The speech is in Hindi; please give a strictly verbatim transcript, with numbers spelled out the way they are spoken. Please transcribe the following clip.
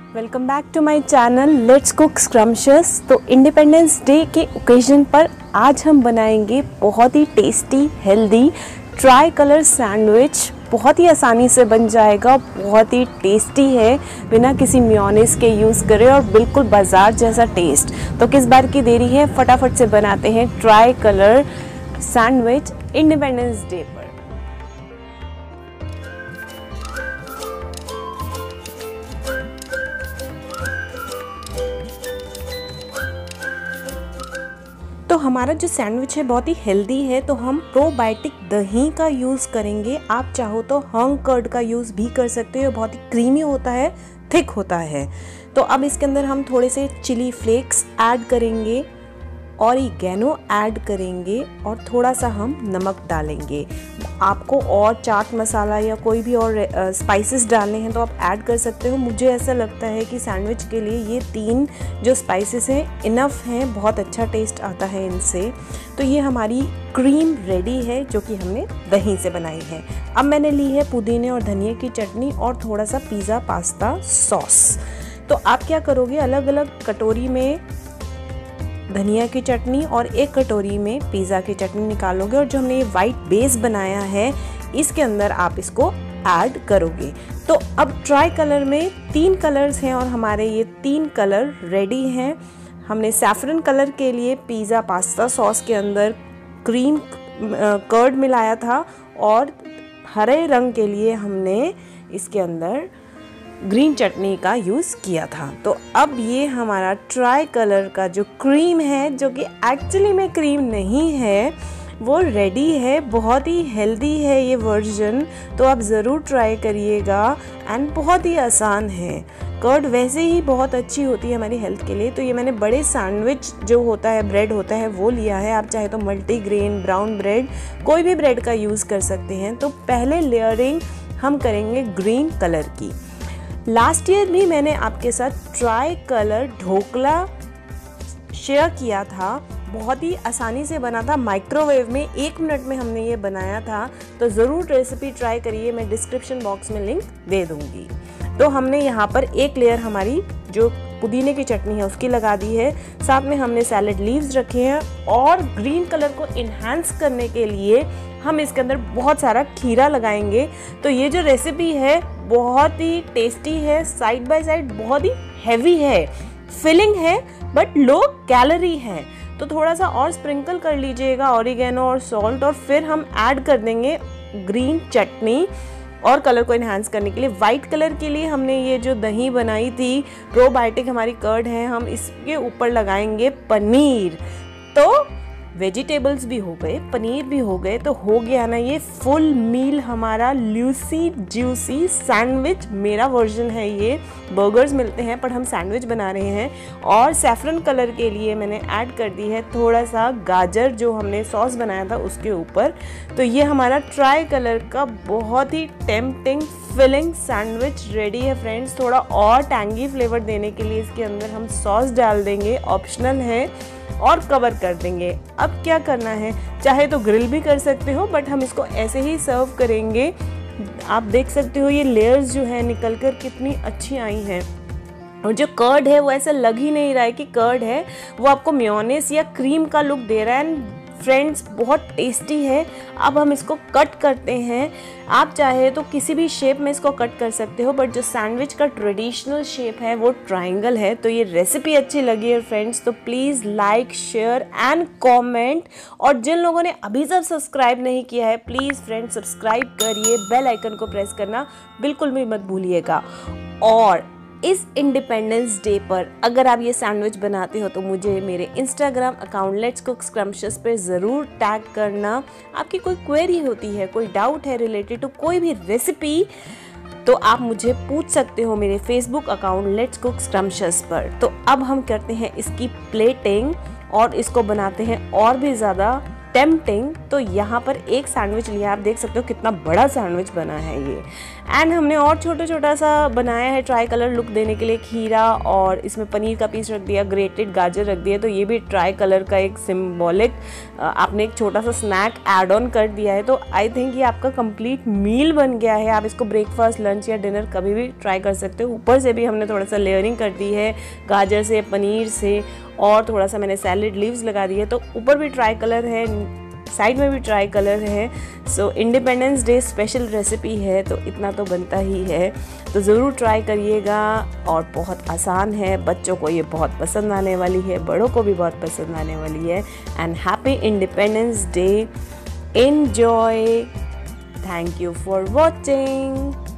Welcome back to my channel let's cook scrumptious. तो इंडिपेंडेंस डे के ओकेजन पर आज हम बनाएंगे बहुत ही tasty healthy tri colour sandwich. बहुत ही आसानी से बन जाएगा, बहुत ही टेस्टी है, बिना किसी मेयोनेज़ के यूज़ करें और बिल्कुल बाजार जैसा टेस्ट। तो किस बार की देरी है, फटाफट से बनाते हैं try colour sandwich independence day पर। तो हमारा जो सैंडविच है बहुत ही हेल्दी है, तो हम प्रोबायोटिक दही का यूज़ करेंगे। आप चाहो तो हंग कर्ड का यूज़ भी कर सकते हो, बहुत ही क्रीमी होता है, थिक होता है। तो अब इसके अंदर हम थोड़े से चिली फ्लेक्स ऐड करेंगे, ऑरिगेनो ऐड करेंगे और थोड़ा सा हम नमक डालेंगे। आपको और चाट मसाला या कोई भी और स्पाइसेस डालने हैं तो आप ऐड कर सकते हो। मुझे ऐसा लगता है कि सैंडविच के लिए ये तीन जो स्पाइसेस हैं इनफ हैं, बहुत अच्छा टेस्ट आता है इनसे। तो ये हमारी क्रीम रेडी है जो कि हमने दही से बनाई है। अब मैंने ली है पुदीने और धनिया की चटनी और थोड़ा सा पिज़्ज़ा पास्ता सॉस। तो आप क्या करोगे, अलग अलग कटोरी में धनिया की चटनी और एक कटोरी में पिज़्ज़ा की चटनी निकालोगे और जो हमने ये वाइट बेस बनाया है इसके अंदर आप इसको ऐड करोगे। तो अब ट्राई कलर में तीन कलर्स हैं और हमारे ये तीन कलर रेडी हैं। हमने सैफरन कलर के लिए पिज़्ज़ा पास्ता सॉस के अंदर क्रीम कर्ड मिलाया था और हरे रंग के लिए हमने इसके अंदर ग्रीन चटनी का यूज़ किया था। तो अब ये हमारा ट्राई कलर का जो क्रीम है, जो कि एक्चुअली में क्रीम नहीं है, वो रेडी है। बहुत ही हेल्दी है ये वर्जन, तो आप ज़रूर ट्राई करिएगा एंड बहुत ही आसान है। कर्ड वैसे ही बहुत अच्छी होती है हमारी हेल्थ के लिए। तो ये मैंने बड़े सैंडविच जो होता है, ब्रेड होता है, वो लिया है। आप चाहे तो मल्टीग्रेन ब्राउन ब्रेड, कोई भी ब्रेड का यूज़ कर सकते हैं। तो पहले लेयरिंग हम करेंगे ग्रीन कलर की। लास्ट ईयर भी मैंने आपके साथ ट्राई कलर ढोकला शेयर किया था, बहुत ही आसानी से बना था, माइक्रोवेव में एक मिनट में हमने ये बनाया था। तो ज़रूर रेसिपी ट्राई करिए, मैं डिस्क्रिप्शन बॉक्स में लिंक दे दूँगी। तो हमने यहाँ पर एक लेयर हमारी जो पुदीने की चटनी है उसकी लगा दी है, साथ में हमने सैलेड लीव्स रखे हैं और ग्रीन कलर को इन्हांस करने के लिए हम इसके अंदर बहुत सारा खीरा लगाएंगे। तो ये जो रेसिपी है बहुत ही टेस्टी है, साइड बाय साइड बहुत ही हैवी है, फिलिंग है बट लो कैलोरी है। तो थोड़ा सा और स्प्रिंकल कर लीजिएगा ऑरिगेनो और सॉल्ट, और फिर हम ऐड कर देंगे ग्रीन चटनी और कलर को इन्हांस करने के लिए। वाइट कलर के लिए हमने ये जो दही बनाई थी, प्रोबायोटिक हमारी कर्ड है, हम इसके ऊपर लगाएंगे पनीर। तो वेजिटेबल्स भी हो गए, पनीर भी हो गए, तो हो गया ना ये फुल मील हमारा ल्यूसी ज्यूसी सैंडविच। मेरा वर्जन है ये, बर्गर्स मिलते हैं पर हम सैंडविच बना रहे हैं। और सैफरन कलर के लिए मैंने ऐड कर दी है थोड़ा सा गाजर जो हमने सॉस बनाया था उसके ऊपर। तो ये हमारा ट्राई कलर का बहुत ही टेम्पटिंग फिलिंग सैंडविच रेडी है फ्रेंड्स। थोड़ा और टैंगी फ्लेवर देने के लिए इसके अंदर हम सॉस डाल देंगे, ऑप्शनल है, और कवर कर देंगे। अब क्या करना है, चाहे तो ग्रिल भी कर सकते हो बट हम इसको ऐसे ही सर्व करेंगे। आप देख सकते हो ये लेयर्स जो है निकल कर कितनी अच्छी आई हैं, और जो कर्ड है वो ऐसा लग ही नहीं रहा है कि कर्ड है, वो आपको मेयोनेज़ या क्रीम का लुक दे रहा है। फ्रेंड्स बहुत टेस्टी है। अब हम इसको कट करते हैं। आप चाहे तो किसी भी शेप में इसको कट कर सकते हो, बट जो सैंडविच का ट्रेडिशनल शेप है वो ट्रायंगल है। तो ये रेसिपी अच्छी लगी है फ्रेंड्स तो please like, share and comment. और जिन लोगों ने अभी तक सब्सक्राइब नहीं किया है प्लीज़ फ्रेंड्स सब्सक्राइब करिए, बेल आइकन को प्रेस करना बिल्कुल भी मत भूलिएगा। और इस इंडिपेंडेंस डे पर अगर आप ये सैंडविच बनाते हो तो मुझे मेरे Instagram account let's cook scrumptious पे ज़रूर टैग करना। आपकी कोई क्वेरी होती है, कोई डाउट है रिलेटेड टू कोई भी रेसिपी, तो आप मुझे पूछ सकते हो मेरे Facebook account let's cook scrumptious पर। तो अब हम करते हैं इसकी प्लेटिंग और इसको बनाते हैं और भी ज़्यादा टेम्पटिंग, तो यहाँ पर एक सैंडविच लिया, आप देख सकते हो कितना बड़ा सैंडविच बना है ये। एंड हमने और छोटा छोटा सा बनाया है ट्राई कलर लुक देने के लिए, खीरा और इसमें पनीर का पीस रख दिया, ग्रेटेड गाजर रख दिया, तो ये भी ट्राई कलर का एक सिम्बॉलिक आपने एक छोटा सा स्नैक ऐड ऑन कर दिया है। तो आई थिंक ये आपका कंप्लीट मील बन गया है। आप इसको ब्रेकफास्ट, लंच या डिनर कभी भी ट्राई कर सकते हो। ऊपर से भी हमने थोड़ा सा लेयरिंग कर दी है गाजर से, पनीर से, और थोड़ा सा मैंने सैलेड लीव्स लगा दी है। तो ऊपर भी ट्राई कलर है, साइड में भी ट्राई कलर है। So independence day special recipe है, तो इतना तो बनता ही है। तो ज़रूर ट्राई करिएगा, और बहुत आसान है, बच्चों को ये बहुत पसंद आने वाली है, बड़ों को भी बहुत पसंद आने वाली है। And happy independence day, enjoy, thank you for watching.